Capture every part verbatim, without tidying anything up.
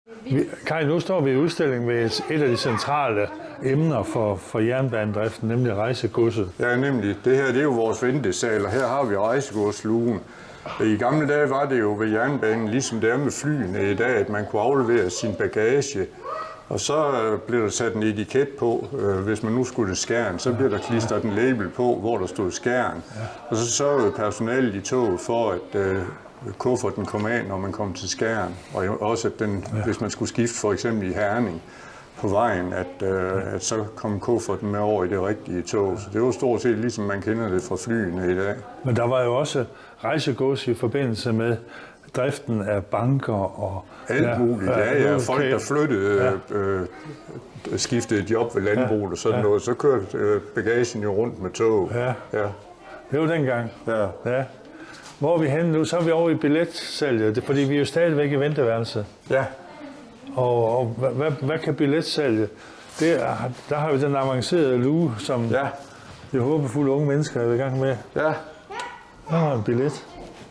Kai, nu står vi i udstillingen ved et, et af de centrale emner for, for jernbanedriften, nemlig rejsegodset. Ja, nemlig. Det her det er jo vores ventesal, og her har vi rejsegodslugen. I gamle dage var det jo ved jernbanen, ligesom det er med flyene i dag, at man kunne aflevere sin bagage. Og så blev der sat en etiket på, øh, hvis man nu skulle til Skjern, så blev der klistret en label på, hvor der stod Skjern. Og så sørgede personalet i toget for, at øh, kufferten kom af, når man kom til Skjern. Og også, at den, ja. hvis man skulle skifte for eksempel i Herning på vejen, at, øh, at så kom kufferten med over i det rigtige tog. Så det var stort set ligesom man kender det fra flyene i dag. Men der var jo også rejsegods i forbindelse med driften af banker og... Alt muligt, ja, ja. Folk, der flyttede, ja. øh, skiftede job ved landbruget og sådan ja. noget, så kørte øh, bagagen jo rundt med tog. Ja. Ja. Det var dengang. Ja. Ja. Hvor er vi henne nu? Så er vi over i billetsalget, det, fordi vi er jo stadigvæk i venteværelset. Ja. Og, og hvad, hvad, hvad kan billetsalget? Det er, der har vi den avancerede luge, som ja. de håbefulde unge mennesker er i gang med. Ja. Der har en billet.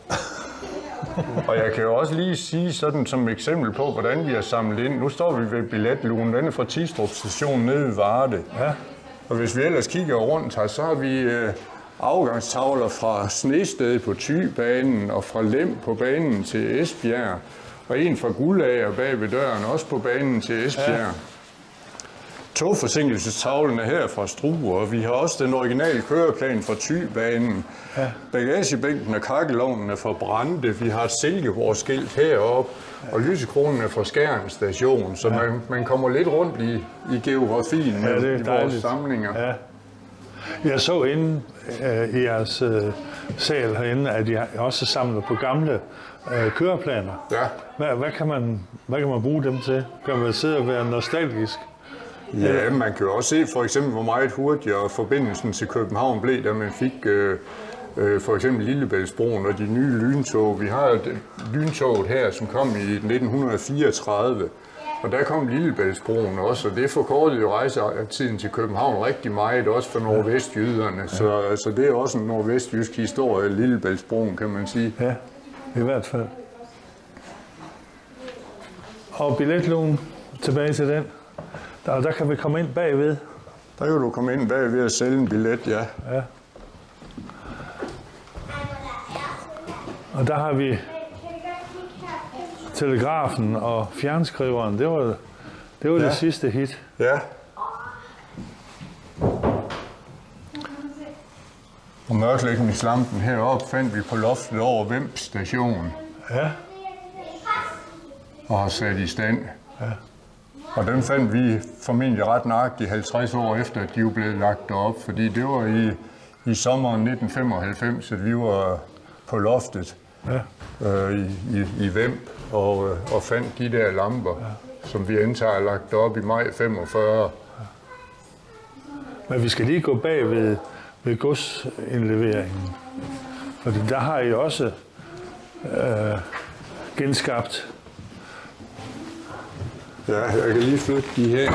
Og jeg kan jo også lige sige sådan som eksempel på, hvordan vi har samlet ind. Nu står vi ved billetlugen, den er fra Tistrup station nede ved Varde. Ja. Og hvis vi ellers kigger rundt her, så har vi øh, afgangstavler fra Snested på Thybanen og fra Lem på banen til Esbjerg. Og en fra Guldager bag ved døren, også på banen til Esbjerg. Ja. Togforsinkelsestavlen er her fra Struer, og vi har også den originale køreplan fra Thybanen. Ja. Bagagebænken og kakkelovnen er fra Brande. Vi har et Silkeborg-skilt heroppe, ja. og lysekronen er fra Skjern station, så ja. man, man kommer lidt rundt i, i geografien ja, med i vores samlinger. Ja. Jeg så inde øh, i jeres øh, sal herinde, at I også samler på gamle øh, køreplaner. Ja. Hvad, hvad, kan man, hvad kan man bruge dem til? Kan man sidde og være nostalgisk? Ja, man kan jo også se for eksempel, hvor meget hurtigere forbindelsen til København blev, da man fik øh, øh, for eksempel Lillebæltsbroen og de nye lyntog. Vi har et lyntoget her, som kom i nitten fireogtredive, og der kom Lillebæltsbroen også, og det forkortede jo rejsetiden til København rigtig meget, også for nordvestjyderne. Ja. Så altså, det er også en nordvestjysk historie, Lillebæltsbroen, kan man sige. Ja, i hvert fald. Og billetlugen, tilbage til den. Der, der kan vi komme ind bagved. Der kan du komme ind bagved og sælge en billet, ja. Ja. Og der har vi telegrafen og fjernskriveren. Det var det, var ja. det sidste hit. Ja. Og mørklægningslampen heroppe fandt vi på loftet over Vemb station. Ja. Og har sat i stand. Ja. Og den fandt vi formentlig ret nøjagtigt halvtreds år efter, at de var blevet lagt derop, fordi det var i, i sommeren nitten femoghalvfems, at vi var på loftet ja. øh, i, i, i Vemb og, øh, og fandt de der lamper, ja. som vi antager lagt derop i maj femogfyrre. Ja. Men vi skal lige gå bag ved, ved godsindleveringen, fordi der har I også øh, genskabt. Ja, jeg kan lige flytte de her.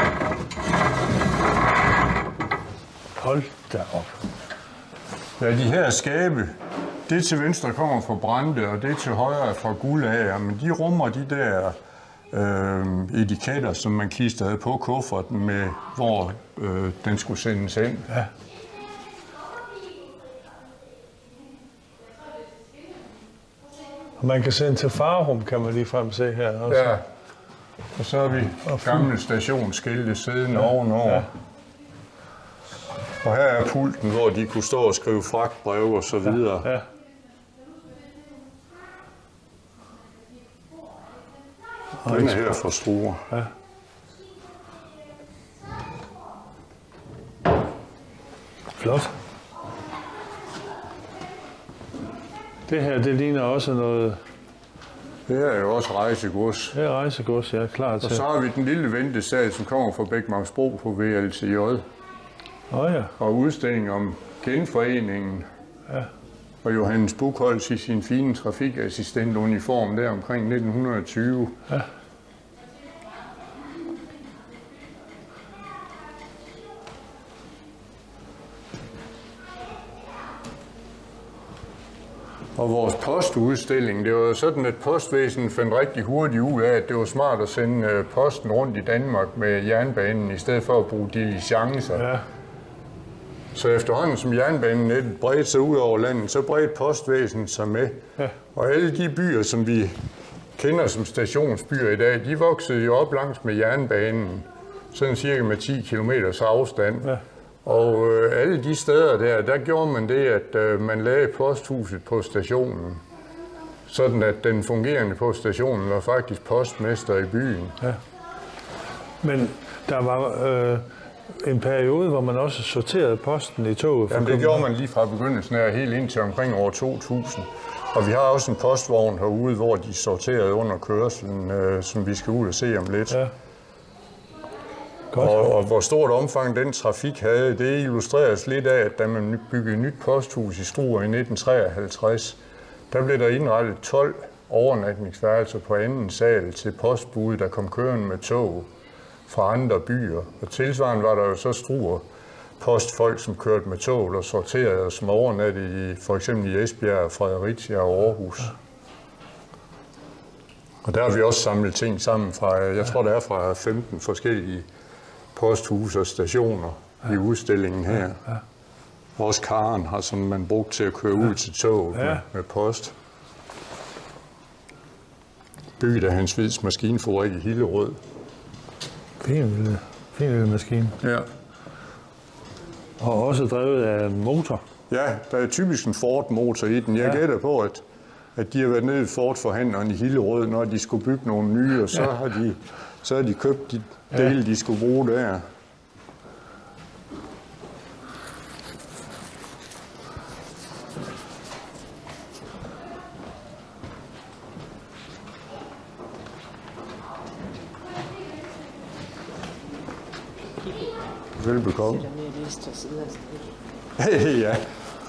Hold da op. Ja, de her skabe, det til venstre kommer fra Brande, og det til højre fra Guldager, men de rummer de der øh, etiketter, som man klistrede på kufferten med, hvor øh, den skulle sendes hen. Ja. Og man kan sende til Farum, kan man lige frem se her også. Ja. Og så har vi gamle stationsskilte siddende ja. ovenover. Ja. Og her er pulten, hvor de kunne stå og skrive fragtbreve og så videre. Ja. Ja. Den er her fra Struer. Ja. Flot. Det her, det ligner også noget... Det er jo også rejsegods. Det er rejsegods, jeg er klar til. Og så har vi den lille ventesal, som kommer fra Bækmarksbro på V L T J. Åh oh, ja. Og udstilling om genforeningen. Ja. Og Johannes Buchholz i sin fine trafikassistentuniform der omkring nitten tyve. Ja. Og vores postudstilling, det var sådan, at postvæsenet fandt rigtig hurtigt ud af, at det var smart at sende posten rundt i Danmark med jernbanen, i stedet for at bruge diligencer. Ja. Så efterhånden som jernbanenettet bredte sig ud over landet, så bredte postvæsenet sig med. Ja. Og alle de byer, som vi kender som stationsbyer i dag, de voksede jo op langs med jernbanen, sådan cirka med ti kilometers afstand. Ja. Og øh, alle de steder der, der gjorde man det, at øh, man lagde posthuset på stationen. Sådan at den fungerende på stationen var faktisk postmester i byen. Ja. Men der var øh, en periode, hvor man også sorterede posten i toget? Jamen, det gjorde man lige fra begyndelsen af helt indtil omkring år to tusind. Og vi har også en postvogn herude, hvor de sorterede under kørslen, øh, som vi skal ud og se om lidt. Ja. Og, og hvor stort omfang den trafik havde, det illustreres lidt af, at da man byggede et nyt posthus i Struer i nitten treoghalvtreds, der blev der indrettet tolv overnatningsværelser på anden sal til postbud, der kom kørende med tog fra andre byer. Og tilsvarende var der jo så Struer postfolk, som kørte med tog og sorterede, og som overnattede i for eksempel i Esbjerg, Fredericia og Aarhus. Og der har vi også samlet ting sammen fra, jeg tror der er fra femten forskellige posthus og stationer ja. I udstillingen her. Ja, ja. Også karen har sådan man brugt til at køre ud ja. Til toget ja. med, med post. Bygget af Hans Hvids maskinfabrik i Hillerød. Fin lille, fin lille maskine. Ja. Og også drevet af en motor. Ja, der er typisk en Ford-motor i den. Jeg ja. Gætter på, at, at de har været nede i Ford-forhandleren i Hillerød, når de skulle bygge nogle nye, og så, ja. har, de, så har de købt de dele, ja. De skulle bruge der. Velbekomme. Hey, ja.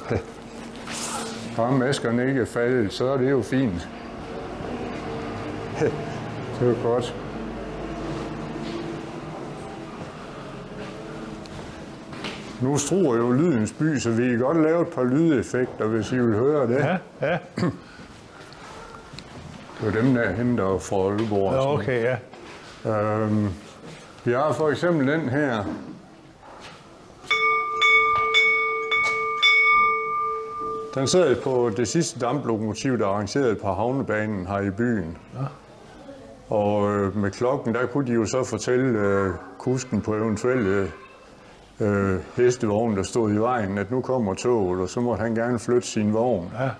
Bare maskerne ikke er faldet, så er det jo fint. Det er godt. Nu Struer jo lydens by, så vi kan godt lave et par lydeffekter, hvis I vil høre det. Ja, ja. Det er dem, der henter fra Aalborg. Ja, okay, ja. Øhm, vi har for eksempel den her. Den sidder på det sidste damplokomotiv, der er arrangeret på havnebanen her i byen. Ja. Og øh, med klokken, der kunne de jo så fortælle øh, kusken på eventuelle øh, hestevogn, der stod i vejen, at nu kommer toget, og så måtte han gerne flytte sin vogn. Ja.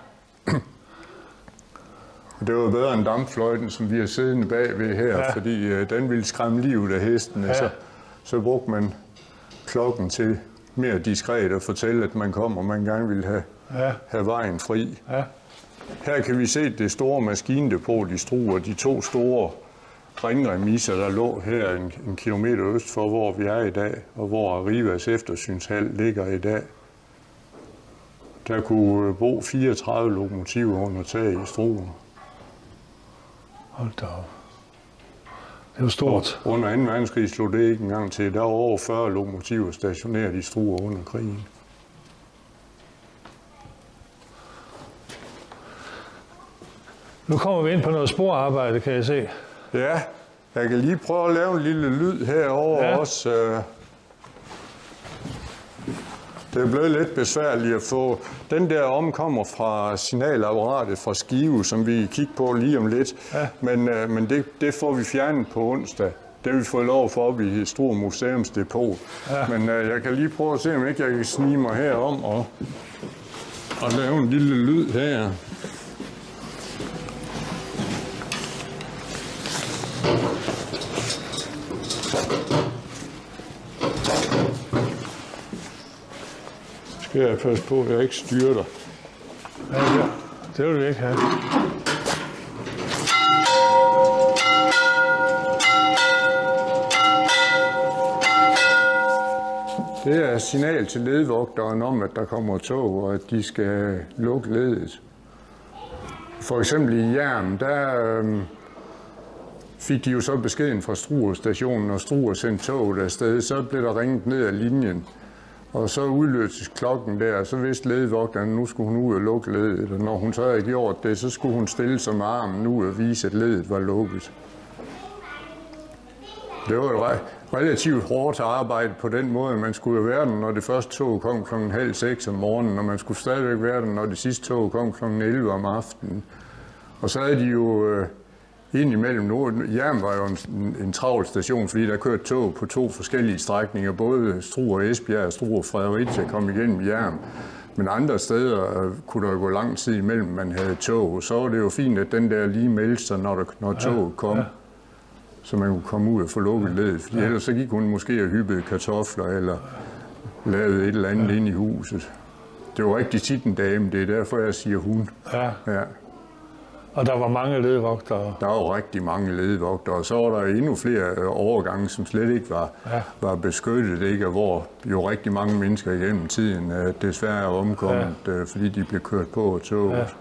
Det var bedre end dampfløjten, som vi har siddende bagved her, ja. Fordi øh, den ville skræmme livet af hestene. Ja. Så, så brugte man klokken til mere diskret at fortælle, at man kom, og man gerne ville have, ja. Have vejen fri. Ja. Her kan vi se det store maskindepot i Struer, de to store ringremiser, der lå her en, en kilometer øst for, hvor vi er i dag, og hvor Arrivas eftersynshal ligger i dag. Der kunne bo fireogtredive lokomotiver under tag i Struer. Hold da op. Det er jo stort. Og under anden verdenskrig slog det ikke engang til. Der var over fyrre lokomotiver stationeret i Struer under krigen. Nu kommer vi ind på noget sporarbejde, kan jeg se. Ja, jeg kan lige prøve at lave en lille lyd herover ja. Også. Det er blevet lidt besværligt at få. Den der omkommer fra signalapparatet fra Skive, som vi kigger på lige om lidt. Ja. Men, men det, det får vi fjernet på onsdag. Det har vi fået lov for op i Struer Museums depot. Ja. Men uh, jeg kan lige prøve at se, om ikke jeg kan snige mig herom og, og lave en lille lyd her. Skal jeg passe på, at jeg ikke styrer dig? Ja, ja. Det vil vi ikke have. Det er signal til ledvogteren om, at der kommer tog, og at de skal lukke ledet. For eksempel i Hjerm, der øhm, fik de jo så beskeden fra Struer stationen, og Struer sendte toget afsted, så blev der ringet ned ad linjen. Og så udløses klokken der, og så vidste ledvogteren, at nu skulle hun ud og lukke ledet. Og når hun så havde gjort det, så skulle hun stille sig med armen ud og vise, at ledet var lukket. Det var jo relativt hårdt arbejde på den måde. Man skulle jo være den, når det første tog kom klokken halv seks om morgenen, og man skulle stadigvæk være den, når det sidste tog kom klokken elleve om aftenen. Og så havde de jo øh, indimellem nu, Hjerm var jo en, en travl station, fordi der kørte tog på to forskellige strækninger, både Struer og Esbjerg og Struer og Fredericia kom igennem Hjerm. Men andre steder øh, kunne der gå lang tid imellem, man havde tog. Så var det jo fint, at den der lige meldte sig, når, der, når toget kom. Ja. Så man kunne komme ud og få lukket ledet, fordi ja. ellers så gik hun måske og hyppede kartofler eller lavede et eller andet ja. ind i huset. Det var rigtig tit en dame, det er derfor, jeg siger hun. Ja. Ja. Og der var mange ledvogtere? Der var rigtig mange ledvogtere, og så var der endnu flere overgange, som slet ikke var, ja. var beskyttet, ikke? Og hvor jo rigtig mange mennesker igennem tiden desværre er omkommet, ja. fordi de blev kørt på toget. Ja.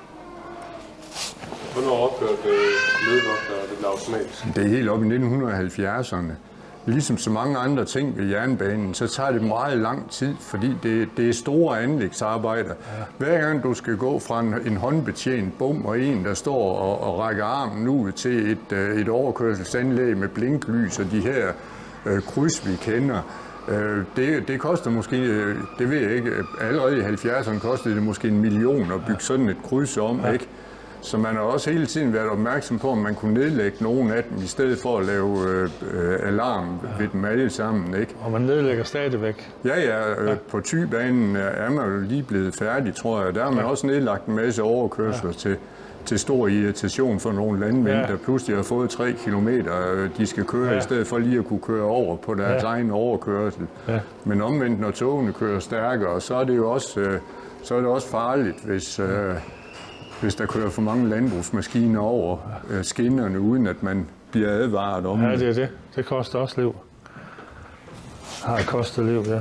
Hvornår ophørte ledvogtere det automatisk? Det er helt op i nitten halvfjerdserne. Ligesom så mange andre ting ved jernbanen, så tager det meget lang tid, fordi det, det er store anlægsarbejder. Ja. Hver gang du skal gå fra en, en håndbetjent bom og en, der står og, og rækker armen ud til et, et overkørselsanlæg med blinklys og de her øh, kryds, vi kender, øh, det, det koster måske, det ved jeg ikke, allerede i halvfjerdserne kostede det måske en million at bygge sådan et kryds om, ja. ikke? Så man har også hele tiden været opmærksom på, om man kunne nedlægge nogle af dem, i stedet for at lave øh, alarm ja. ved dem alle sammen, ikke? Og man nedlægger stadigvæk? Ja, ja. Øh, ja. På Thybanen er man jo lige blevet færdig, tror jeg. Der har man ja. også nedlagt en masse overkørsler ja. til, til stor irritation for nogle landmænd, ja. der pludselig har fået tre kilometer, de skal køre, ja. i stedet for lige at kunne køre over på deres ja. egen overkørsel. Ja. Men omvendt, når togene kører stærkere, så er det jo også, øh, så er det også farligt, hvis... Øh, hvis der kører for mange landbrugsmaskiner over øh, skinnerne, uden at man bliver advaret om det. Ja, det er det. Det koster også liv. Har kostet liv, ja.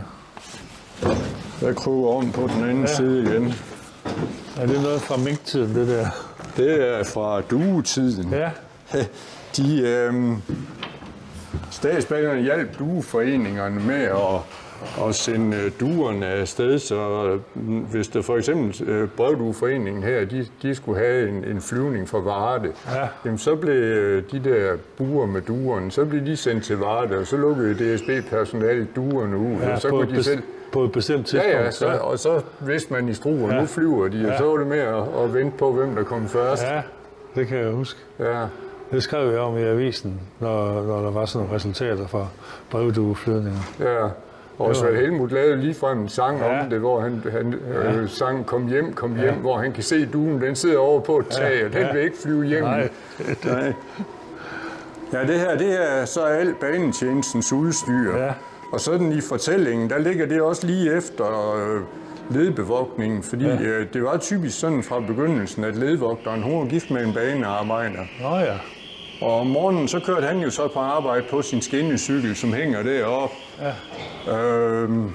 Jeg kryber om på den anden ja. side igen. Er det noget fra minktiden, det der? Det er fra duetiden. Ja. De, øh, statsbanerne hjalp dueforeningerne med at og sende duerne afsted, så hvis der for eksempel øh, Brevdueforeningen her, de, de skulle have en, en flyvning fra Varde, ja. jamen så blev de der buer med duerne, så blev de sendt til Varde, og så lukkede D S B-personalet duerne ud, ja, og så på, kunne de selv... på et bestemt tidspunkt. Ja, ja, så, og så vidste man i Struer, ja. nu flyver de, og ja. så var det med at, at vente på, hvem der kom først. Ja, det kan jeg huske. Ja. Det skrev jeg om i avisen, når, når der var sådan nogle resultater fra brevdueflyvninger. Ja. Og så Helmut lavede ligefrem en sang ja. om det, hvor han, han ja. øh, sang Kom hjem, kom hjem, ja. hvor han kan se duen, den sidder over på et tag, og den ja. vil ikke flyve hjem. Nej. Nej. Ja, det her, det er så alt banetjenestens udstyr. Ja. Og sådan i fortællingen, der ligger det også lige efter øh, ledbevogtningen, fordi ja. øh, det var typisk sådan fra begyndelsen, at ledvogteren, hun var gift med en banearbejder. Nå ja. Og om morgenen, så kørte han jo så på arbejde på sin skinnecykel, som hænger deroppe. Ja. Øhm,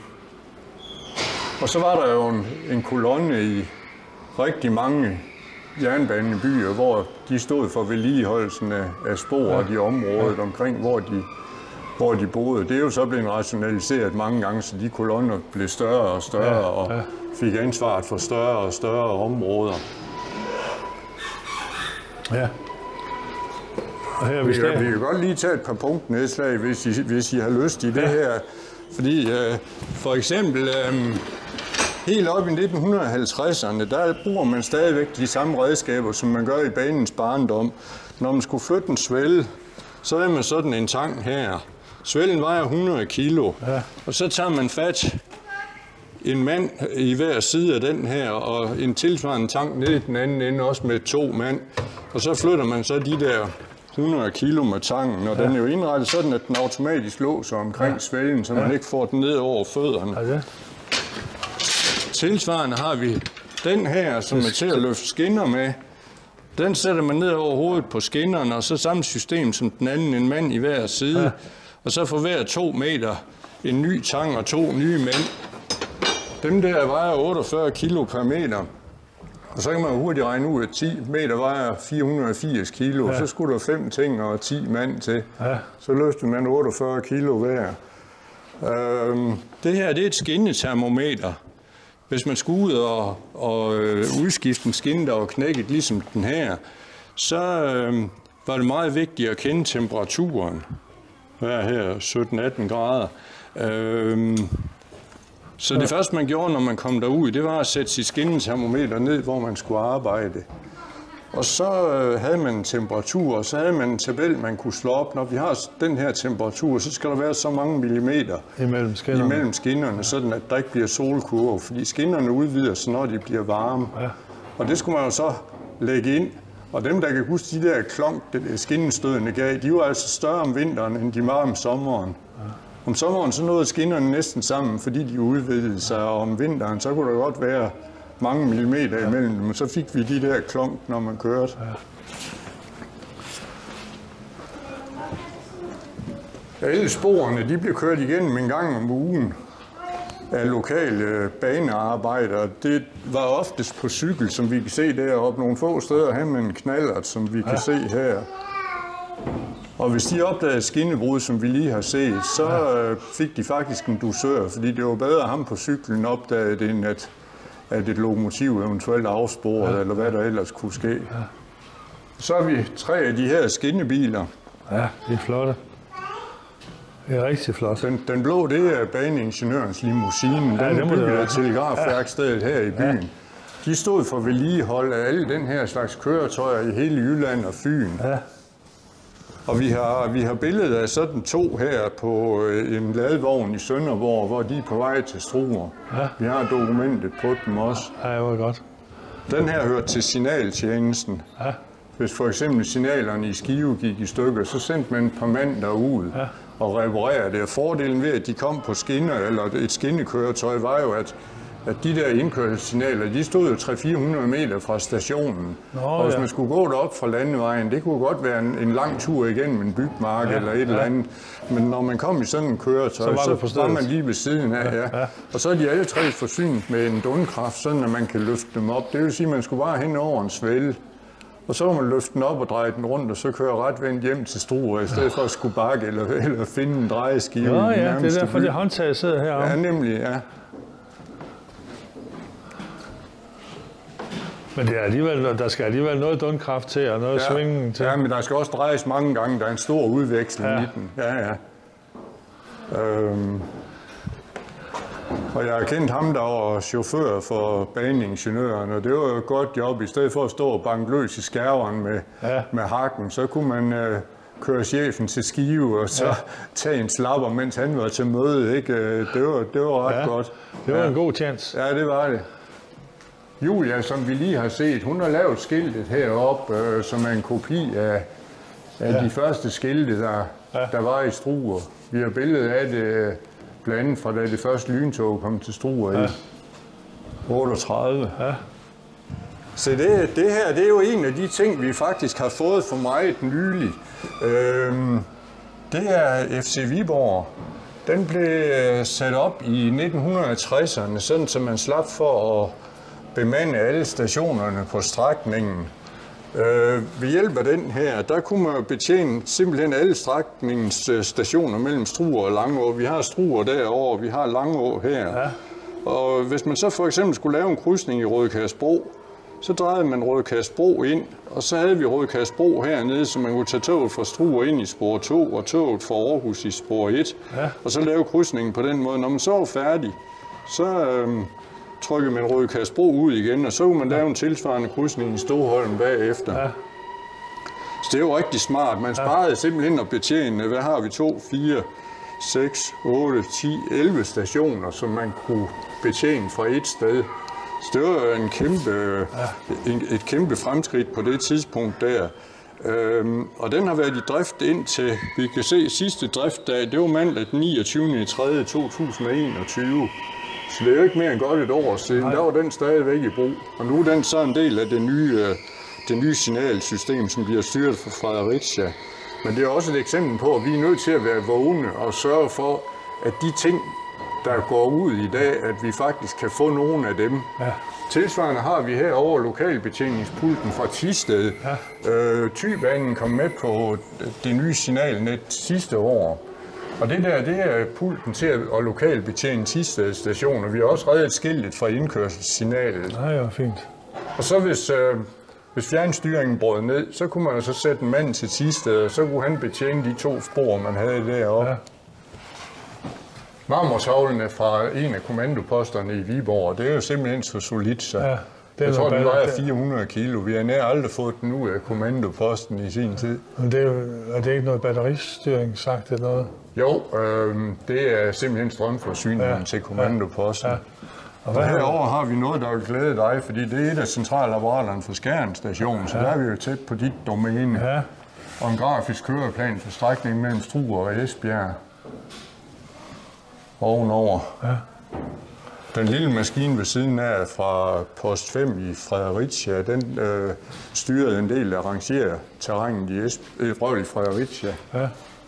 og så var der jo en, en kolonne i rigtig mange jernbanebyer, hvor de stod for vedligeholdelsen af, af spor og ja. de områder ja. omkring, hvor de, hvor de boede. Det er jo så blevet rationaliseret mange gange, så de kolonner blev større og større ja. og ja. fik ansvaret for større og større områder. Ja. Her, vi, kan, vi kan godt lige tage et par punktnedslag, hvis I, hvis I har lyst i det ja. her. Fordi øh, for eksempel øh, helt op i nitten halvtredserne, der bruger man stadigvæk de samme redskaber, som man gør i banens barndom. Når man skulle flytte en svælde, så er man sådan en tang her. Svælden vejer hundrede kilo, ja. og så tager man fat en mand i hver side af den her, og en tilsvarende tang ned i den anden ende, også med to mand. Og så flytter man så de der hundrede kilo med tangen, og ja. den er jo indrettet sådan, at den automatisk låser omkring ja. svælden, så man ja. ikke får den ned over fødderne. Ja. Tilsvarende har vi den her, som er til at løfte skinner med. Den sætter man ned over hovedet på skinnerne, og så samme system som den anden, en mand i hver side. Ja. Og så for hver to meter en ny tang og to nye mænd. Dem der vejer otteogfyrre kilo per meter. Og så kan man hurtigt regne ud, at ti meter vejer fire hundrede og firs kilo. Ja. Så skulle der fem ting og ti mand til. Ja. Så løftede man otteogfyrre kilo hver. Øhm, det her det er et skinnetermometer. Hvis man skulle ud og, og øh, udskifte en skinne, der var knækket ligesom den her, så øh, var det meget vigtigt at kende temperaturen. Hvad her? sytten atten grader. Øhm, så det første, man gjorde, når man kom derud, det var at sætte sit skinnetermometer ned, hvor man skulle arbejde. Og så øh, havde man en temperatur, og så havde man en tabel, man kunne slå op. Når vi har den her temperatur, så skal der være så mange millimeter imellem skinnerne, imellem skinnerne, sådan at der ikke bliver solkurve, fordi skinnerne udvider sig, når de bliver varme. Ja. Og det skulle man jo så lægge ind. Og dem, der kan huske de der klonk, det skinnestødene gav, de var altså større om vinteren, end de var om sommeren. Ja. Om sommeren så nåede skinnerne næsten sammen, fordi de udvidede sig, og om vinteren så kunne der godt være mange millimeter ja. imellem dem, og så fik vi de der klonk, når man kørte. Ja. Alle sporene, de blev kørt igennem en gang om ugen af lokale banearbejdere. Det var oftest på cykel, som vi kan se deroppe. Nogle få steder her med en knallert, som vi kan ja. se her. Og hvis de opdagede skinnebrud, som vi lige har set, så ja. fik de faktisk en dusør, fordi det var bedre at ham på cyklen opdagede det, end at at et lokomotiv eventuelt afsporet, ja. eller hvad der ellers kunne ske. Ja. Så har vi tre af de her skinnebiler. Ja, de er flotte. Det er rigtig flot. Den, den blå, det er baneingeniørens limousine. Ja, den er bygget af telegrafværkstedet her i byen. Ja. De stod for vedligehold af alle den her slags køretøjer i hele Jylland og Fyn. Ja. Og vi har, vi har billedet af sådan to her på en ladevogn i Sønderborg, hvor de er på vej til Struer. Ja. Vi har dokumentet på dem også. Ja, det var godt. Den her hører til signaltjenesten. Ja. Hvis for eksempel signalerne i Skive gik i stykker, så sendte man et par mand derud ja. og reparerede det. Og fordelen ved, at de kom på skinner, eller et skinnekøretøj, var jo, at at de der indkørselssignaler, de stod jo tre til fire hundrede meter fra stationen. Nå, og hvis ja. man skulle gå derop fra landevejen, det kunne godt være en, en lang tur igennem en bygmark ja, eller et ja. eller andet. Men når man kom i sådan en køretøj, så var, så var man lige ved siden af. Ja. Ja. Og så er de alle tre forsynet med en dundkraft, sådan at man kan løfte dem op. Det vil sige, at man skulle bare hen over en svælde. Og så må man løfte den op og dreje den rundt, og så køre retvendt hjem til Struer, i stedet for at skulle bakke eller, eller finde en drejeskive. Ja, ja, det er derfor, det håndtaget sidder heroppe. Ja, nemlig, ja. Men det er alligevel, der skal alligevel noget dundkraft til, og noget ja, svingen til. Ja, men der skal også drejes mange gange. Der er en stor udveksling ja. i den. Ja, ja. Øhm. Og jeg har kendt ham, der var chauffør for baneingeniøren, og det var jo et godt job. I stedet for at stå og banke løs i skærveren med, ja. med hakken, så kunne man øh, køre chefen til Skive, og så ja. tage en slapper, mens han var til møde. Ikke? Det var, det var ret ja. godt. Det var ja. en god chance. Ja, det var det. Julia, som vi lige har set, hun har lavet skiltet heroppe, øh, som er en kopi af, af ja. de første skilte, der, ja. der var i Struer. Vi har billedet af det blandt andet fra da det første lyntog kom til Struer ja. i otteogtredive. Ja. Så det, det her, det er jo en af de ting, vi faktisk har fået for meget nylig. Øhm, det er F C Viborg. Den blev sat op i nitten tresserne, sådan så man slap for at bemande alle stationerne på strækningen. Øh, ved hjælp af den her, der kunne man betjene simpelthen alle strækningens stationer mellem Struer og Langå. Vi har Struer derovre, vi har Langå her. Ja. Og hvis man så for eksempel skulle lave en krydsning i Rødekærsbro, så drejede man Rødekærsbro ind, og så havde vi Rødekærsbro hernede, så man kunne tage toget fra Struer ind i spor to, og toget fra Aarhus i spor et, ja. og så lave krydsningen på den måde. Når man så var færdig, så øh, trykkede man Rødekærsbro ud igen, og så kunne man lave en tilsvarende krydsning i Storholm bagefter. Ja. Så det er jo rigtig smart. Man sparede ja. simpelthen at betjene, hvad har vi, to, fire, seks, otte, ti, elleve stationer, som man kunne betjene fra et sted. Så det var en kæmpe, ja. en, et kæmpe fremskridt på det tidspunkt der. Øhm, og den har været i drift indtil, vi kan se, sidste driftdag, det var mandag den niogtyvende tredje to tusind og enogtyve. Så det er jo ikke mere end godt et år siden. Nej. Der var den stadigvæk i brug. Og nu er den så en del af det nye, det nye signalsystem, som bliver styret fra Fredericia. Men det er også et eksempel på, at vi er nødt til at være vågne og sørge for, at de ting, der går ud i dag, at vi faktisk kan få nogle af dem. Ja. Tilsvarende har vi herovre lokalbetjeningspulten fra Thisted. Ja. Øh, Thybanen kom med på det nye signalnet sidste år. Og det der, det er pulten til at lokalt betjene Thisted station, og vi har også reddet skiltet fra indkørselssignalet. Nej, ja, fint. Og så hvis, øh, hvis fjernstyringen brød ned, så kunne man jo så sætte en mand til Thisted, og så kunne han betjene de to spor, man havde deroppe. Ja. Marmortavlen er fra en af kommandoposterne i Viborg, og det er jo simpelthen så solidt, så ja, jeg tror, den vejer fire hundrede kilo. Vi har nær aldrig fået den ud af kommandoposten i sin tid. Men det er, jo, er det ikke noget batteristyring sagt eller noget? Jo, øh, det er simpelthen strømforsyningen ja. til kommandoposten. Ja. Ja. Og, og herover har vi noget, der vil glæde dig, fordi det er et af centralapparaterne for Skjern station, så ja. der er vi jo tæt på dit domæne. Ja. Og en grafisk køreplan for strækningen mellem Struer og Esbjerg. Ovenover. Ja. Den lille maskine ved siden af fra post fem i Fredericia, den øh, styrede en del af rangerterrænet i Esbjerg i Fredericia. Ja.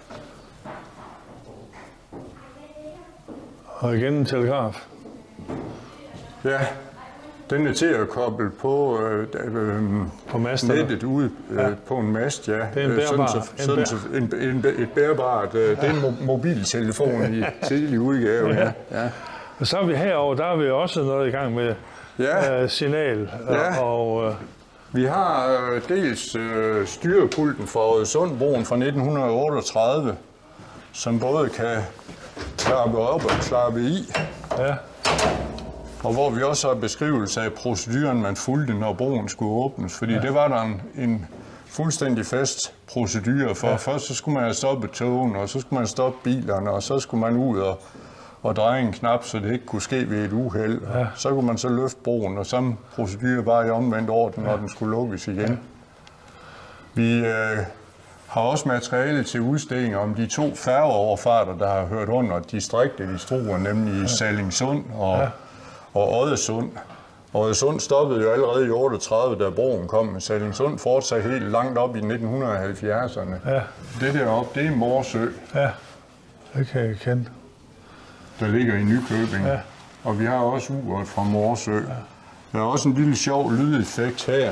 Og igen en telegraf. Ja, den er til at koble på, øh, øh, på nettet ude øh, ja. på en mast, ja. Det er en bærbar. Sådan, så, sådan, så, en, en, et bærbart, øh, ja. det er en mo- mobiltelefon i tidlig udgave, ja. ja. Og så er vi herovre, der er vi også noget i gang med ja. øh, signal. Ja. Og, øh, vi har øh, dels øh, styrepulten for Oddesundbroen fra nitten otteogtredive, som både kan klappe op og klappe i. Ja. Og hvor vi også har beskrivelse af proceduren, man fulgte, når broen skulle åbnes. Fordi ja. det var der en, en fuldstændig fast procedure for. Ja. Først så skulle man have stoppet togene, og så skulle man stoppe bilerne, og så skulle man ud og, og dreje en knap, så det ikke kunne ske ved et uheld. Ja. Så kunne man så løfte broen, og samme procedure var i omvendt orden, når ja. den skulle lukkes igen. Ja. Vi øh, har også materiale til udstillinger om de to færgeoverfarter, der har hørt under distriktet i Struer, nemlig ja. Sallingsund og ja. og Oddesund. Oddesund stoppede jo allerede i otteogtredive, da broen kom, men Sallingsund fortsatte helt langt op i nitten halvfjerdserne. Ja. Det deroppe, det er Morsø. Ja, det kan jeg kende. Der ligger i Nykøbing. Ja. Og vi har også uret fra Morsø. Ja. Der er også en lille sjov lydeffekt her.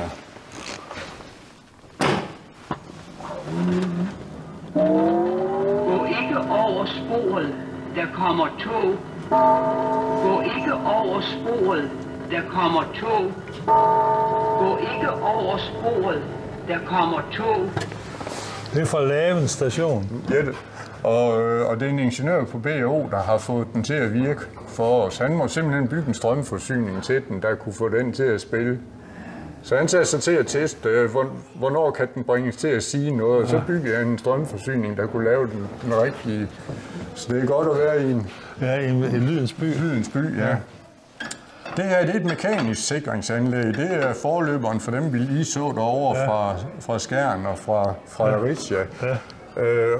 Gå ikke over sporet, der kommer tog. Gå ikke over sporet, der kommer tog. Gå ikke over sporet, der kommer tog. Det er fra Laven station. Ja, det. Og, og det er en ingeniør på B O, der har fået den til at virke for os. Han må simpelthen bygge en strømforsyning til den, der kunne få den til at spille. Så han tager sig til at teste, hvornår kan den bringes til at sige noget, og så bygger jeg en strømforsyning, der kunne lave den, den rigtige. Så det er godt at være i en... Ja, i en, en lydens by. Lydens by, ja. ja. Det her det er et mekanisk sikringsanlæg. Det er forløberen for dem, vi lige så derovre ja. fra, fra Skjern og fra Fredericia. Ja. Ja. Øh,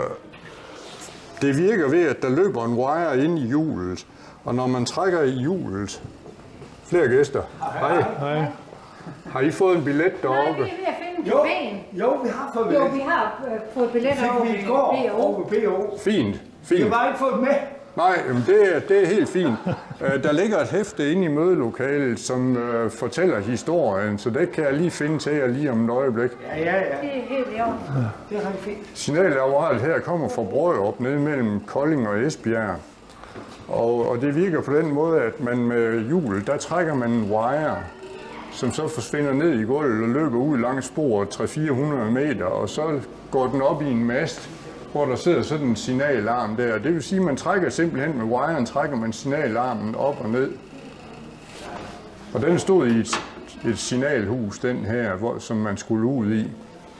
det virker ved, at der løber en wire ind i hjulet, og når man trækker i hjulet... Flere gæster. Hej. Hej. Har I fået en billet deroppe? Nej, vi er ved at finde jo, jo, vi har fået billet. Jo, vi har øh, fået billetter over ved B O. Over ved B O. Fint, fint. Vi har bare ikke fået med. Nej, det er, det er helt fint. Der ligger et hæfte inde i mødelokalet, som uh, fortæller historien, så det kan jeg lige finde til jer lige om et øjeblik. Ja, ja, ja. Det er helt i orden. Ja. Det er rigtig fint. Signalapparatet her kommer fra Brørup, nede mellem Kolding og Esbjerg. Og, og det virker på den måde, at man med hjulet, der trækker man en wire, som så forsvinder ned i gulvet og løber ud langs sporet tre til fire hundrede meter, og så går den op i en mast, hvor der sidder sådan en signalarm der. Det vil sige, at man trækker simpelthen med wiren, trækker man signalarmen op og ned. Og den stod i et, et signalhus, den her, hvor, som man skulle ud i.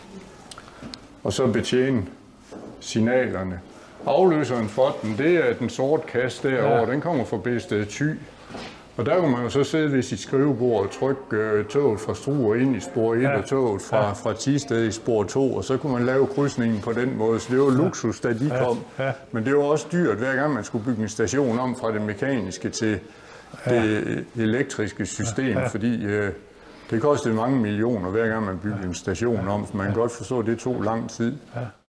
Og så betjene signalerne. Afløseren for den, det er den sorte kasse derovre, ja. Den kommer fra Bedsted Thy. Og der kunne man jo så sidde ved sit skrivebord og trykke øh, toget fra Struer ind i spor et ja. og toget fra, ja. fra Thisted i spor to, og så kunne man lave krydsningen på den måde. Så det var luksus, da de kom. Ja. Ja. Men det var også dyrt, hver gang man skulle bygge en station om fra det mekaniske til ja. det elektriske system, ja. Ja. fordi øh, det kostede mange millioner, hver gang man byggede en station om, for man kan godt forstå, at det tog lang tid. Ja.